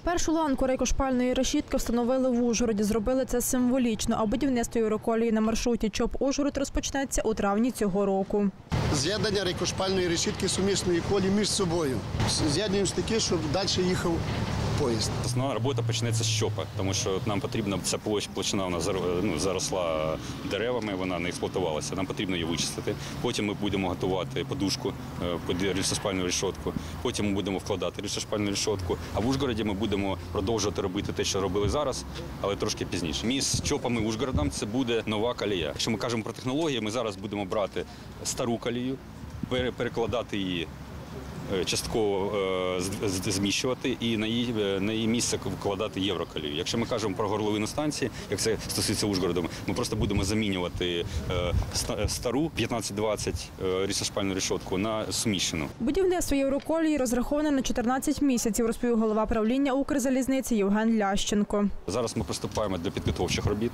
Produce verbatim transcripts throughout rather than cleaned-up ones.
Першу ланку рейкошпальної решітки встановили в Ужгороді. Зробили це символічно, а будівництво євроколії на маршруті Чоп-Ужгород розпочнеться у травні цього року. З'єднання рейкошпальної решітки сумісної колії між собою. З'єднуємося таке, щоб далі їхав поїзд. Основна робота почнеться з Чопа, тому що нам потрібно, ця площина вона ну, заросла деревами, вона не експлуатувалася, нам потрібно її вичистити. Потім ми будемо готувати подушку під рельсоспальну решітку, потім ми будемо вкладати рельсоспальну решітку, а в Ужгороді ми будемо продовжувати робити те, що робили зараз, але трошки пізніше. Між Чопом і Ужгородом це буде нова колія. Якщо ми кажемо про технології, ми зараз будемо брати стару колію, перекладати її, частково зміщувати і на її, на її місце вкладати євроколію. Якщо ми кажемо про горловину станції, як це стосується Ужгороду, ми просто будемо замінювати стару п'ятнадцять двадцять рельсоспальну решітку на суміщену. Будівництво євроколії розраховане на чотирнадцять місяців, розповів голова правління Укрзалізниці Євген Лященко. Зараз ми приступаємо до підготовчих робіт.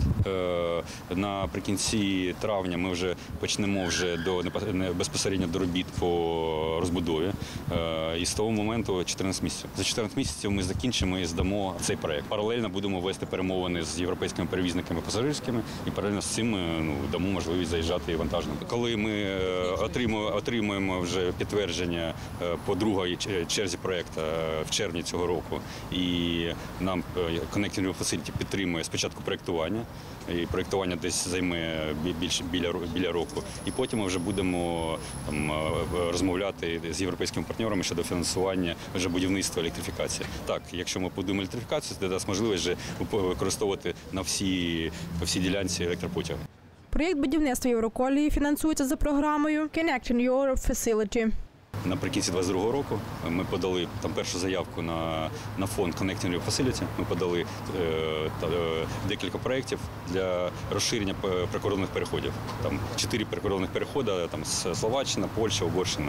Наприкінці травня ми вже почнемо вже до, безпосередньо до робіт по розбудові. І з того моменту чотирнадцять місяців. За чотирнадцять місяців ми закінчимо і здамо цей проєкт. Паралельно будемо вести перемовини з європейськими перевізниками пасажирськими і паралельно з цим ну, дамо можливість заїжджати і вантажним. Коли ми отримуємо, отримуємо вже підтвердження по другій черзі проєкту в червні цього року, і нам Connecting Europe Facility підтримує спочатку проєктування, і проєктування десь займе більше біля, біля року, і потім ми вже будемо там, розмовляти з європейськими партнерами щодо фінансування вже будівництва електрифікації. Так, якщо ми будемо електрифікацію, це дасть можливість вже використовувати на всій, по всій ділянці електропотяги. Проєкт будівництва євроколії фінансується за програмою Connecting Europe Facility. Наприкінці двадцять другого року ми подали там першу заявку на, на фонд Connecting Europe Facility. Ми подали е, та, е, декілька проєктів для розширення прикордонних переходів. Там чотири прикордонних переходи, там Словаччина, Польща, Угорщина.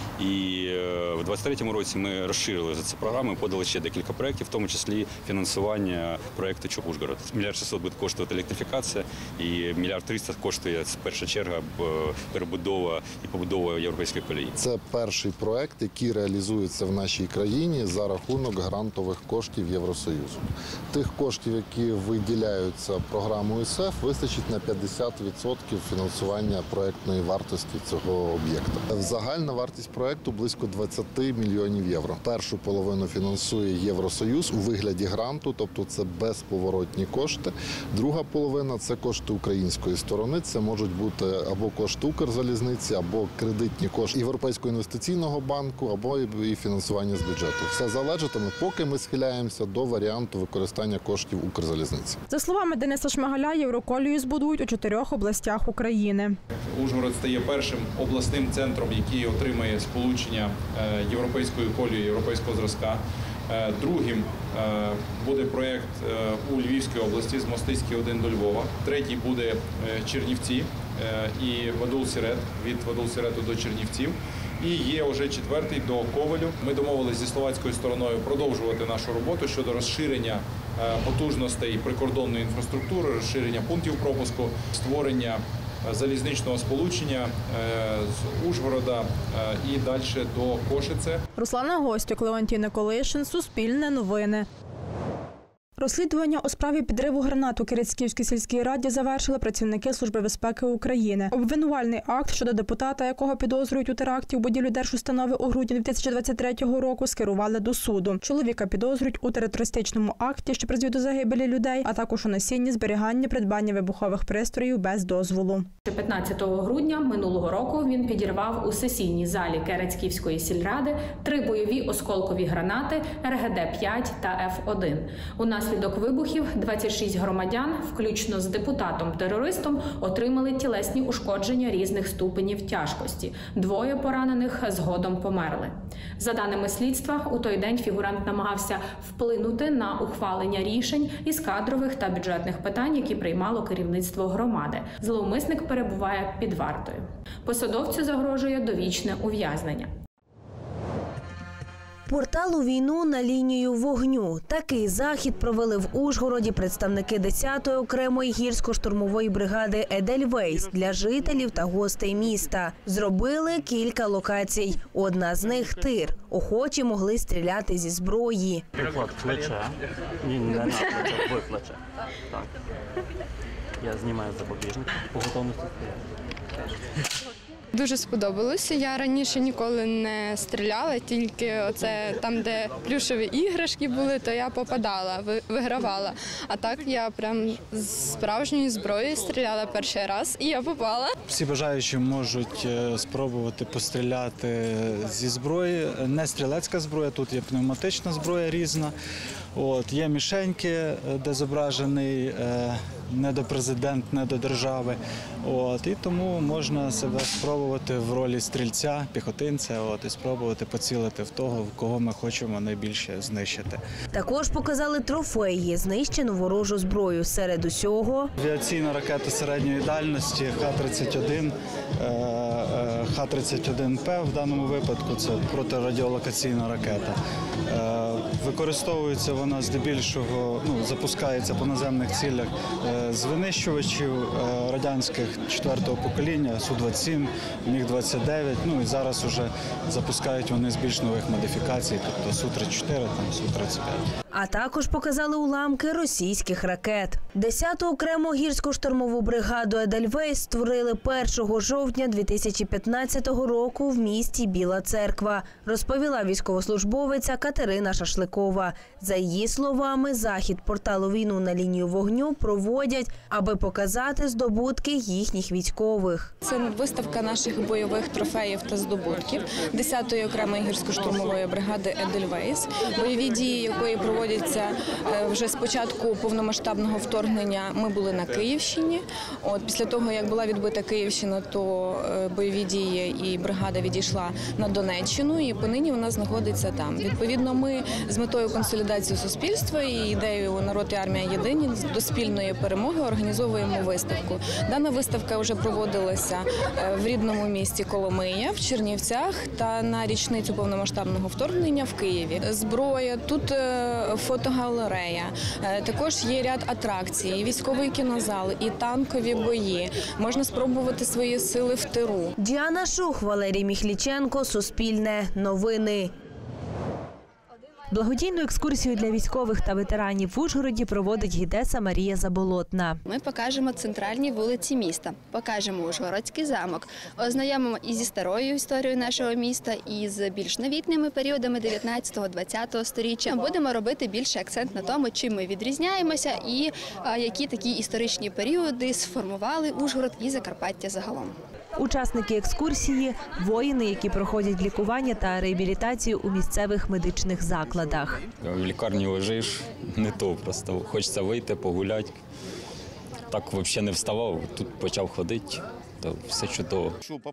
І в двадцять третьому році ми розширили за ці програми, подали ще декілька проєктів, в тому числі фінансування проєкту Чоп-Ужгород. Мільярд шістсот буде коштувати електрифікація, і мільярд триста коштує перша черга перебудова і побудова європейської колії. Це перший проєкт, який реалізується в нашій країні за рахунок грантових коштів Євросоюзу. Тих коштів, які виділяються програмою СЕФ, вистачить на п'ятдесят відсотків фінансування проєктної вартості цього об'єкта. Загальна вартість проєкту проєкту близько двадцять мільйонів євро. Першу половину фінансує Євросоюз у вигляді гранту, тобто це безповоротні кошти. Друга половина – це кошти української сторони. Це можуть бути або кошти Укрзалізниці, або кредитні кошти Європейського інвестиційного банку, або і фінансування з бюджету. Все залежатиме, поки ми схиляємося до варіанту використання коштів Укрзалізниці. За словами Дениса Шмигаля, євроколію збудують у чотирьох областях України. Ужгород стає першим обласним центром, який отримає сполучення європейською колією, європейського зразка. Другим буде проєкт у Львівській області з Мостиський один до Львова. Третій буде Чернівці і Вадул-Сірет, від Вадул-Сірету до Чернівців. І є вже четвертий до Ковелю. Ми домовилися зі словацькою стороною продовжувати нашу роботу щодо розширення потужностей прикордонної інфраструктури, розширення пунктів пропуску, створення залізничного сполучення з Ужгорода і далі до Кошице. Руслана Гостюк, Леонтій Николишин, Суспільне новини. Розслідування у справі підриву гранат у Кірець-Скіфській сільській раді завершили працівники Служби безпеки України. Обвинувальний акт щодо депутата, якого підозрюють у теракті у будівлі держустанови у грудні дві тисячі двадцять третього року, скерували до суду. Чоловіка підозрюють у терористичному акті, що призвів до загибелі людей, а також у носінні, зберіганні, придбанні вибухових пристроїв без дозволу. п'ятнадцятого грудня минулого року він підірвав у сесійній залі Кірець-Скіфської сільради три бойові осколкові гранати ер ге де п'ять та еф один. У нас Внаслідок вибухів двадцять шість громадян, включно з депутатом-терористом, отримали тілесні ушкодження різних ступенів тяжкості. Двоє поранених згодом померли. За даними слідства, у той день фігурант намагався вплинути на ухвалення рішень із кадрових та бюджетних питань, які приймало керівництво громади. Зловмисник перебуває під вартою. Посадовцю загрожує довічне ув'язнення. Портал у війну на лінію вогню. Такий захід провели в Ужгороді представники десятої окремої гірсько-штурмової бригади «Едельвейс» для жителів та гостей міста. Зробили кілька локацій. Одна з них – тир. Охочі могли стріляти зі зброї. Приклад плече. Ні, не на плече, в плече. Так. Я знімаю запобіжник. По готовності стріляти. Дуже сподобалося. Я раніше ніколи не стріляла, тільки оце там, де плюшеві іграшки були, то я попадала, вигравала. А так я прям з справжньої зброї стріляла перший раз і я попала. Всі бажаючі можуть спробувати постріляти зі зброї. Не стрілецька зброя, тут є пневматична зброя різна. От, є мішеньки, де зображений е, не до президент, не до держави. От, і тому можна себе спробувати в ролі стрільця, піхотинця, от, і спробувати поцілити в того, в кого ми хочемо найбільше знищити. Також показали трофеї, знищену ворожу зброю. Серед усього авіаційна ракета середньої дальності Х тридцять один, Х тридцять один П в даному випадку це протирадіолокаційна ракета. Використовується вона здебільшого, ну, запускається по наземних цілях з винищувачів радянських четвертого покоління, Су двадцять сім, Міг двадцять дев'ять, ну і зараз вже запускають вони з більш нових модифікацій, тобто Су тридцять чотири, там Су тридцять п'ять. А також показали уламки російських ракет. десяту окрему гірсько-штурмову бригаду «Едельвейс» створили першого жовтня дві тисячі п'ятнадцятого року в місті Біла Церква, розповіла військовослужбовиця Катерина Шашликова. За її словами, захід порталу «Війну на лінію вогню» проводять, аби показати здобутки їхніх військових. Це виставка наших бойових трофеїв та здобутків десятої окремої гірсько-штурмової бригади «Едельвейс», бойові дії якої проводяться вже з початку повномасштабного вторгнення. Ми були на Київщині. От після того, як була відбита Київщина, то бойові дії і бригада відійшла на Донеччину, і понині вона знаходиться там. Відповідно, ми з метою консолідації суспільства і ідеєю «Народ і армія єдині» до спільної перемоги організовуємо виставку. Дана виставка вже проводилася в рідному місті Коломия, в Чернівцях та на річницю повномасштабного вторгнення в Києві. Зброя, тут фотогалерея, також є ряд атракцій, військовий кінозал і танкові бої. Можна спробувати свої сили в тиру. Діана Шух, Валерій Міхліченко, Суспільне, Новини. Благодійну екскурсію для військових та ветеранів в Ужгороді проводить гідеса Марія Заболотна. Ми покажемо центральні вулиці міста, покажемо Ужгородський замок, ознайомимо і зі старою історією нашого міста, і з більш новітніми періодами дев'ятнадцятого-двадцятого сторіччя. Будемо робити більше акцент на тому, чим ми відрізняємося і які такі історичні періоди сформували Ужгород і Закарпаття загалом. Учасники екскурсії – воїни, які проходять лікування та реабілітацію у місцевих медичних закладах. В лікарні лежиш, не то просто. Хочеться вийти, погуляти. Так взагалі не вставав, тут почав ходити. То все чудово.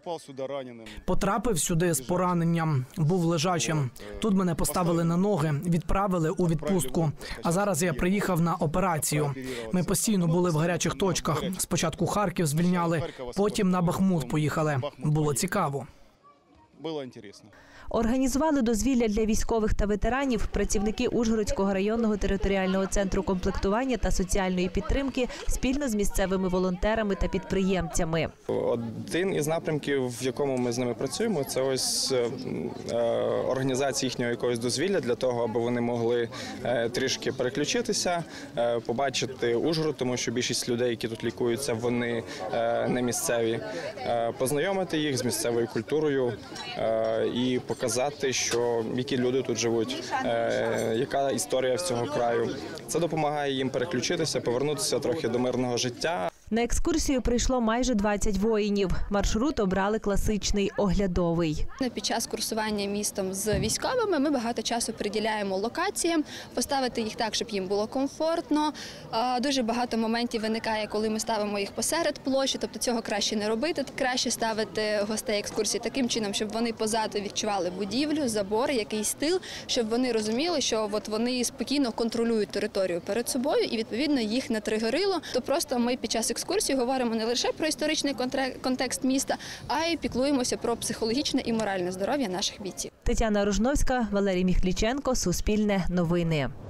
Потрапив сюди з пораненням, був лежачим. Тут мене поставили на ноги, відправили у відпустку. А зараз я приїхав на операцію. Ми постійно були в гарячих точках. Спочатку Харків звільняли, потім на Бахмут поїхали. Було цікаво. Було цікаво. Організували дозвілля для військових та ветеранів працівники Ужгородського районного територіального центру комплектування та соціальної підтримки спільно з місцевими волонтерами та підприємцями. Один із напрямків, в якому ми з ними працюємо, це ось організація їхнього якогось дозвілля для того, аби вони могли трішки переключитися, побачити Ужгород, тому що більшість людей, які тут лікуються, вони не місцеві, познайомити їх з місцевою культурою і показати, що які люди тут живуть, е, яка історія цього краю. Це допомагає їм переключитися, повернутися трохи до мирного життя. На екскурсію прийшло майже двадцять воїнів. Маршрут обрали класичний – оглядовий. Під час курсування містом з військовими ми багато часу приділяємо локаціям, поставити їх так, щоб їм було комфортно. Дуже багато моментів виникає, коли ми ставимо їх посеред площі, тобто цього краще не робити. Краще ставити гостей екскурсії таким чином, щоб вони позаду відчували будівлю, забори, якийсь стил, щоб вони розуміли, що от вони спокійно контролюють територію перед собою і, відповідно, їх не тригерило. То просто ми під час екскурсії говоримо не лише про історичний контекст міста, а й піклуємося про психологічне і моральне здоров'я наших бійців. Тетяна Ружновська, Валерій Міхліченко, Суспільне новини.